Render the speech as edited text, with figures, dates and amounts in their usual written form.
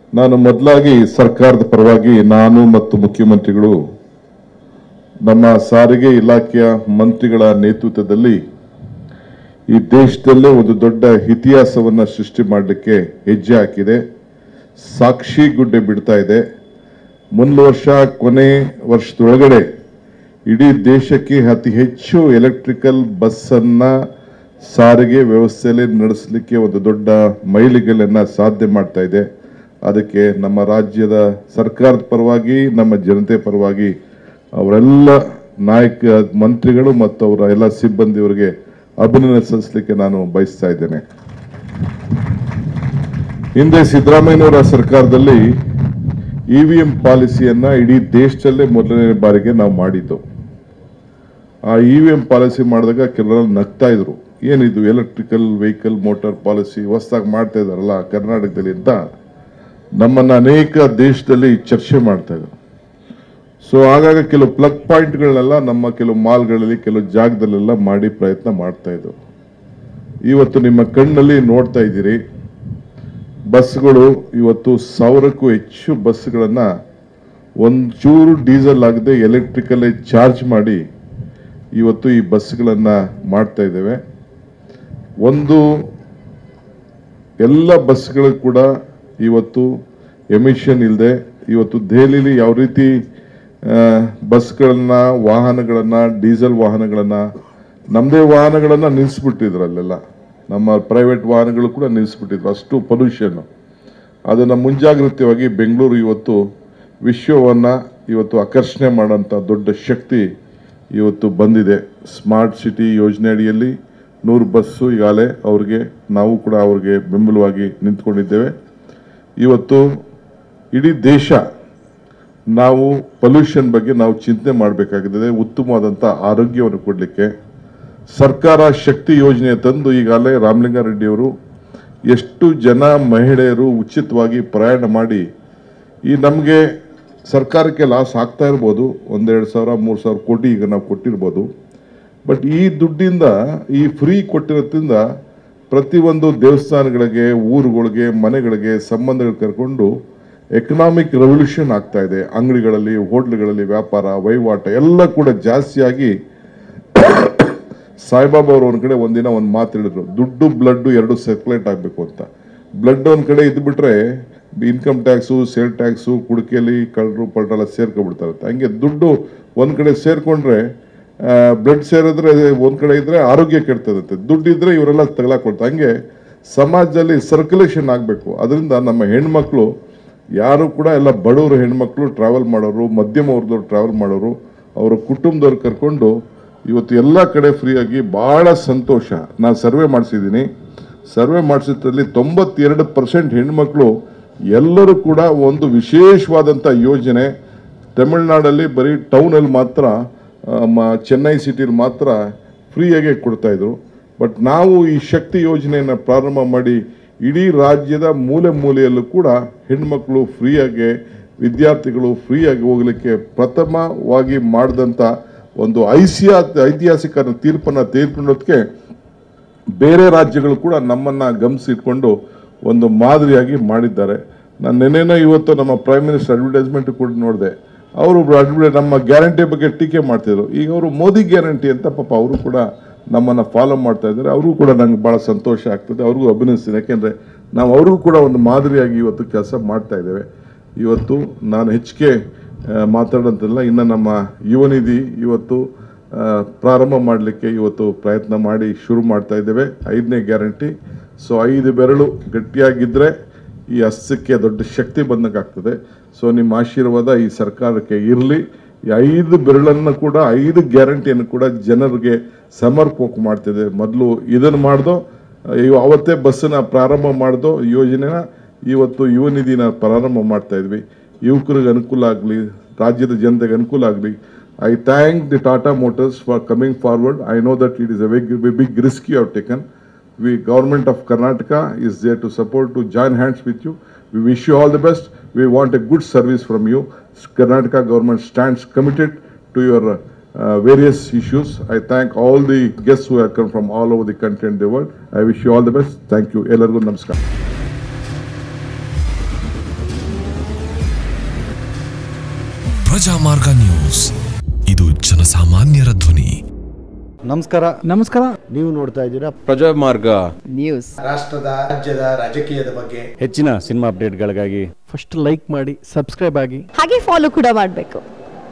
ನಾನು ಮೊದಲಾಗಿ ಸರ್ಕಾರದ ಪರವಾಗಿ ನಾನು ಮತ್ತು ಮುಖ್ಯಮಂತ್ರಿಗಳು ನಮ್ಮ ಸಾರಿಗೆ ಇಲಾಖೆಯ ಮಂತ್ರಿಗಳ ನೇತೃತ್ವದಲ್ಲಿ ಈ ದೇಶದಲ್ಲೇ ಒಂದು ದೊಡ್ಡ ಇತಿಹಾಸವನ್ನು ಸೃಷ್ಟಿ ಮಾಡಲಿಕ್ಕೆ ಹೆಜ್ಜೆ ಹಾಕಿದೆ. ಸಾಕ್ಷಿ ಗುಡ್ಡೆ ಬಿಡ್ತಾ ಇದೆ. ಮುಂದಿನ ವರ್ಷ ಕೊನೆ ವರ್ಷದೊಳಗಡೆ ಇಡೀ ದೇಶಕ್ಕೆ ಅತಿ ಹೆಚ್ಚು ಎಲೆಕ್ಟ್ರಿಕಲ್ ಬಸ್ಸನ್ನು ಸಾರಿಗೆ ವ್ಯವಸ್ಥೆಯಲ್ಲಿ ನಡೆಸಲಿಕ್ಕೆ ಒಂದು ದೊಡ್ಡ ಮೈಲಿಗಲ್ಲನ್ನು ಸಾಧನೆ ಮಾಡ್ತಾ ಇದೆ. ಅದಕ್ಕೆ ನಮ್ಮ ರಾಜ್ಯದ ಸರ್ಕಾರದ ಪರವಾಗಿ ನಮ್ಮ ಜನತೆ ಪರವಾಗಿ ಅವರೆಲ್ಲ ನಾಯಕ ಮಂತ್ರಿಗಳು ಮತ್ತು ಅವರ ಎಲ್ಲ ಸಿಬ್ಬಂದಿಯವರಿಗೆ ಅಭಿನಂದನೆ ಸಲ್ಲಿಸಲಿಕ್ಕೆ ನಾನು ಬಯಸ್ತಾ ಇದ್ದೇನೆ. ಹಿಂದೆ ಸಿದ್ದರಾಮಯ್ಯನವರ ಸರ್ಕಾರದಲ್ಲಿ ಇವಿಎಂ ಪಾಲಿಸಿಯನ್ನ ಇಡೀ ದೇಶದಲ್ಲೇ ಮೊದಲನೇ ಬಾರಿಗೆ ನಾವು ಮಾಡಿದ್ದು. ಆ ಇವಿಎಂ ಪಾಲಿಸಿ ಮಾಡಿದಾಗ ಕೆಲವರು ನಗ್ತಾ ಇದ್ರು, ಏನಿದು ಎಲೆಕ್ಟ್ರಿಕಲ್ ವೆಹಿಕಲ್ ಮೋಟಾರ್ ಪಾಲಿಸಿ ಹೊಸದಾಗಿ ಮಾಡ್ತಾ ಇದಾರಲ್ಲ ಕರ್ನಾಟಕದಲ್ಲಿ ಅಂತ ನಮ್ಮನ್ನ ಅನೇಕ ದೇಶದಲ್ಲಿ ಚರ್ಚೆ ಮಾಡ್ತಾ ಇದ್ರು. ಸೊ ಆಗಾಗ ಕೆಲವು ಪ್ಲಗ್ ಪಾಯಿಂಟ್ಗಳನ್ನೆಲ್ಲ ನಮ್ಮ ಕೆಲವು ಮಾಲ್ಗಳಲ್ಲಿ ಕೆಲವು ಜಾಗದಲ್ಲೆಲ್ಲ ಮಾಡಿ ಪ್ರಯತ್ನ ಮಾಡ್ತಾ ಇದ್ರು. ಇವತ್ತು ನಿಮ್ಮ ಕಣ್ಣಲ್ಲಿ ನೋಡ್ತಾ ಇದ್ದೀರಿ, ಬಸ್ಗಳು ಇವತ್ತು 1000ಕ್ಕೂ ಹೆಚ್ಚು ಬಸ್ಗಳನ್ನ ಒಂಚೂರು ಡೀಸೆಲ್ ಆಗದೆ ಎಲೆಕ್ಟ್ರಿಕಲ್ ಚಾರ್ಜ್ ಮಾಡಿ ಇವತ್ತು ಈ ಬಸ್ಗಳನ್ನ ಮಾಡ್ತಾ ಇದ್ದೇವೆ. ಎಲ್ಲ ಬಸ್ಗಳು ಕೂಡ ಇವತ್ತು ಎಮಿಷನ್ ಇಲ್ಲದೆ ಇವತ್ತು ದೆಹಲಿಲಿ ಯಾವ ರೀತಿ ಬಸ್ಗಳನ್ನ ವಾಹನಗಳನ್ನ ಡೀಸೆಲ್ ವಾಹನಗಳನ್ನ ನಮ್ಮದೇ ವಾಹನಗಳನ್ನ ನಿಲ್ಲಿಸ್ಬಿಟ್ಟಿದ್ರು, ಅಲ್ಲೆಲ್ಲ ನಮ್ಮ ಪ್ರೈವೇಟ್ ವಾಹನಗಳು ಕೂಡ ನಿಲ್ಲಿಸ್ಬಿಟ್ಟಿದ್ರು, ಅಷ್ಟು ಪೊಲ್ಯೂಷನ್. ಅದನ್ನು ಮುಂಜಾಗ್ರತೆಯಾಗಿ ಬೆಂಗಳೂರು ಇವತ್ತು ವಿಶ್ವವನ್ನು ಇವತ್ತು ಆಕರ್ಷಣೆ ಮಾಡೋಂಥ ದೊಡ್ಡ ಶಕ್ತಿ ಇವತ್ತು ಬಂದಿದೆ. ಸ್ಮಾರ್ಟ್ ಸಿಟಿ ಯೋಜನೆ ಅಡಿಯಲ್ಲಿ 100 ಬಸ್ಸು ಈಗಾಗಲೇ ನಾವು ಕೂಡ ಅವ್ರಿಗೆ ಬೆಂಬಲವಾಗಿ ನಿಂತ್ಕೊಂಡಿದ್ದೇವೆ. ಇವತ್ತು ಇಡೀ ದೇಶ ನಾವು ಪೊಲ್ಯೂಷನ್ ಬಗ್ಗೆ ನಾವು ಚಿಂತನೆ ಮಾಡಬೇಕಾಗಿದೆ. ಉತ್ತಮವಾದಂಥ ಆರೋಗ್ಯವನ್ನು ಕೊಡಲಿಕ್ಕೆ ಸರ್ಕಾರ ಶಕ್ತಿ ಯೋಜನೆ ತಂದು ಈಗಾಗಲೇ ರಾಮಲಿಂಗಾರೆಡ್ಡಿಯವರು ಎಷ್ಟು ಜನ ಮಹಿಳೆಯರು ಉಚಿತವಾಗಿ ಪ್ರಯಾಣ ಮಾಡಿ ಈ ನಮಗೆ ಸರ್ಕಾರಕ್ಕೆ ಲಾಸ್ ಆಗ್ತಾ ಇರ್ಬೋದು, 1,000-2,000-3,000 ಕೋಟಿ ಈಗ ನಾವು ಕೊಟ್ಟಿರ್ಬೋದು. ಬಟ್ ಈ ದುಡ್ಡಿಂದ ಈ ಫ್ರೀ ಕೊಟ್ಟಿರೋದ್ರಿಂದ ಪ್ರತಿಯೊಂದು ದೇವಸ್ಥಾನಗಳಿಗೆ, ಊರುಗಳಿಗೆ, ಮನೆಗಳಿಗೆ ಸಂಬಂಧಗಳು ಕರ್ಕೊಂಡು ಎಕನಾಮಿಕ್ ರೆವಲ್ಯೂಷನ್ ಆಗ್ತಾ ಇದೆ. ಅಂಗಡಿಗಳಲ್ಲಿ, ಹೋಟ್ಲುಗಳಲ್ಲಿ ವ್ಯಾಪಾರ ವಹಿವಾಟ ಎಲ್ಲ ಕೂಡ ಜಾಸ್ತಿಯಾಗಿ ಸಾಯಿಬಾಬಾ ಅವರು ಒಂದ್ ಕಡೆ ಒಂದಿನ ಒಂದು ಮಾತು ಹೇಳಿದ್ರು, ದುಡ್ಡು ಬ್ಲಡ್ ಎರಡು ಸರ್ಕ್ಯುಲೇಟ್ ಆಗಬೇಕು ಅಂತ. ಬ್ಲಡ್ ಒಂದ್ ಕಡೆ ಇದ್ಬಿಟ್ರೆ ಇನ್ಕಮ್ ಟ್ಯಾಕ್ಸು, ಸೇಲ್ ಟ್ಯಾಕ್ಸು, ಕುಡಿಕೆಯಲ್ಲಿ ಕಳ್ಳರು ಪಲ್ಟೆಲ್ಲ ಸೇರ್ಕೊಂಡ್ಬಿಡ್ತಾರಂತೆ. ಹಂಗೆ ದುಡ್ಡು ಒಂದ್ ಕಡೆ ಸೇರ್ಕೊಂಡ್ರೆ ಬ್ಲಡ್ ಸೇರಿದ್ರೆ ಒಂದ್ ಕಡೆ ಇದ್ರೆ ಆರೋಗ್ಯ ಕೆಡ್ತದಂತೆ, ದುಡ್ಡಿದ್ರೆ ಇವರೆಲ್ಲ ತಗಲಾಕೊಳ್ತಾರೆ. ಹಂಗೆ ಸಮಾಜದಲ್ಲಿ ಸರ್ಕ್ಯುಲೇಷನ್ ಆಗಬೇಕು. ಅದರಿಂದ ನಮ್ಮ ಹೆಣ್ಮಕ್ಳು ಯಾರು ಕೂಡ ಎಲ್ಲ ಬಡವರು ಹೆಣ್ಮಕ್ಳು ಟ್ರಾವೆಲ್ ಮಾಡೋರು, ಮಧ್ಯಮ ವರ್ಗದವ್ರು ಟ್ರಾವೆಲ್ ಮಾಡೋರು, ಅವರ ಕುಟುಂಬದವ್ರು ಕರ್ಕೊಂಡು ಇವತ್ತು ಎಲ್ಲ ಕಡೆ ಫ್ರೀಯಾಗಿ ಭಾಳ ಸಂತೋಷ. ನಾನು ಸರ್ವೆ ಮಾಡಿಸಿದ್ದೀನಿ. ಸರ್ವೆ ಮಾಡಿಸಿದ್ರಲ್ಲಿ 92% ಹೆಣ್ಮಕ್ಳು ಎಲ್ಲರೂ ಕೂಡ ಒಂದು ವಿಶೇಷವಾದಂಥ ಯೋಜನೆ ತಮಿಳುನಾಡಲ್ಲಿ ಬರೀ ಟೌನಲ್ಲಿ ಮಾತ್ರ, ಚೆನ್ನೈ ಸಿಟಿಲಿ ಮಾತ್ರ ಫ್ರೀಯಾಗಿ ಕೊಡ್ತಾ ಇದ್ರು. ಬಟ್ ನಾವು ಈ ಶಕ್ತಿ ಯೋಜನೆಯನ್ನು ಪ್ರಾರಂಭ ಮಾಡಿ ಇಡೀ ರಾಜ್ಯದ ಮೂಲೆ ಮೂಲೆಯಲ್ಲೂ ಕೂಡ ಹೆಣ್ಮಕ್ಳು ಫ್ರೀಯಾಗಿ, ವಿದ್ಯಾರ್ಥಿಗಳು ಫ್ರೀಯಾಗಿ ಹೋಗಲಿಕ್ಕೆ ಪ್ರಥಮವಾಗಿ ಮಾಡಿದಂಥ ಒಂದು ಐತಿಹಾಸಿಕ ತೀರ್ಪನ್ನು ತೆಗೆದುಕೊಳ್ಳೋದಕ್ಕೆ ಬೇರೆ ರಾಜ್ಯಗಳು ಕೂಡ ನಮ್ಮನ್ನು ಗಮನಿಸಿಟ್ಕೊಂಡು ಒಂದು ಮಾದರಿಯಾಗಿ ಮಾಡಿದ್ದಾರೆ. ನಾನು ನೆನ್ನೆನೋ ಇವತ್ತು ನಮ್ಮ ಪ್ರೈಮ್ ಮಿನಿಸ್ಟರ್ ಅಡ್ವರ್ಟೈಸ್ಮೆಂಟ್ ಕೂಡ ನೋಡಿದೆ. ಅವರು ನಮ್ಮ ಗ್ಯಾರಂಟಿ ಬಗ್ಗೆ ಟೀಕೆ ಮಾಡ್ತಿದ್ರು. ಈಗ ಅವರು ಮೋದಿ ಗ್ಯಾರಂಟಿ ಅಂತ ಪಾಪ ಅವರು ಕೂಡ ನಮ್ಮನ್ನು ಫಾಲೋ ಮಾಡ್ತಾ ಇದ್ದಾರೆ. ಅವ್ರಿಗೂ ಕೂಡ ನಂಗೆ ಭಾಳ ಸಂತೋಷ ಆಗ್ತದೆ, ಅವ್ರಿಗೂ ಅಭಿನಂದಿಸ್ತೀನಿ. ಯಾಕೆಂದರೆ ನಾವು ಅವ್ರಿಗೂ ಕೂಡ ಒಂದು ಮಾದರಿಯಾಗಿ ಇವತ್ತು ಕೆಲಸ ಮಾಡ್ತಾ ಇದ್ದೇವೆ. ಇವತ್ತು ನಾನು ಹೆಚ್ಚಿಗೆ ಮಾತಾಡೋಂತಿಲ್ಲ. ಇನ್ನು ನಮ್ಮ ಯುವ ನಿಧಿ ಇವತ್ತು ಪ್ರಾರಂಭ ಮಾಡಲಿಕ್ಕೆ ಇವತ್ತು ಪ್ರಯತ್ನ ಮಾಡಿ ಶುರು ಮಾಡ್ತಾ ಇದ್ದೇವೆ. 5ನೇ ಗ್ಯಾರಂಟಿ. ಸೊ 5 ಬೆರಳು ಗಟ್ಟಿಯಾಗಿದ್ದರೆ ಈ ಹಸ್ತಕ್ಕೆ ದೊಡ್ಡ ಶಕ್ತಿ ಬಂದಂಗಾಗ್ತದೆ. ಸೊ ನಿಮ್ಮ ಆಶೀರ್ವಾದ ಈ ಸರ್ಕಾರಕ್ಕೆ ಇರಲಿ. ಈ 5 ಬೆರಳನ್ನು ಕೂಡ 5 ಗ್ಯಾರಂಟಿಯನ್ನು ಕೂಡ ಜನರಿಗೆ ಸಮರ್ಪಕ ಮಾಡ್ತಿದೆ. ಮೊದಲು ಇದನ್ನು ಮಾಡ್ದೋ, ಅವತ್ತೇ ಬಸ್ಸನ್ನ ಪ್ರಾರಂಭ ಮಾಡ್ದೋ ಯೋಜನೆನ ಇವತ್ತು ಯುವ ನಿಧಿನ ಪ್ರಾರಂಭ ಮಾಡ್ತಾ ಇದ್ವಿ. ಯುವಕರಿಗೆ ಅನುಕೂಲ ಆಗಲಿ, ರಾಜ್ಯದ ಜನತೆಗೆ ಅನುಕೂಲ ಆಗಲಿ. I thank the Tata Motors for coming forward. I know that it is a big risk you have taken. We government of Karnataka is there to support, to join hands with you. We wish you all the best. We want a good service from you. Karnataka government stands committed to your various issues. I thank all the guests who have come from all over the country and the world. I wish you all the best. Thank you. Ellargu namaskar. Prajamarga news, ಇದು ಜನಸಾಮಾನ್ಯರ ಧ್ವನಿ. ನಮಸ್ಕಾರ. ನೀವು ನೋಡ್ತಾ ಇದ್ದೀರಾ Prajamarga news. ರಾಷ್ಟ್ರದ ರಾಜ್ಯದ ರಾಜಕೀಯದ ಬಗ್ಗೆ ಹೆಚ್ಚಿನ ಸಿನಿಮಾ ಅಪ್ಡೇಟ್ಗಳಿಗಾಗಿ ಫಸ್ಟ್ ಲೈಕ್ ಮಾಡಿ, ಸಬ್ಸ್ಕ್ರೈಬ್ ಆಗಿ, ಹಾಗೆ ಫಾಲೋ ಕೂಡ ಮಾಡಬೇಕು.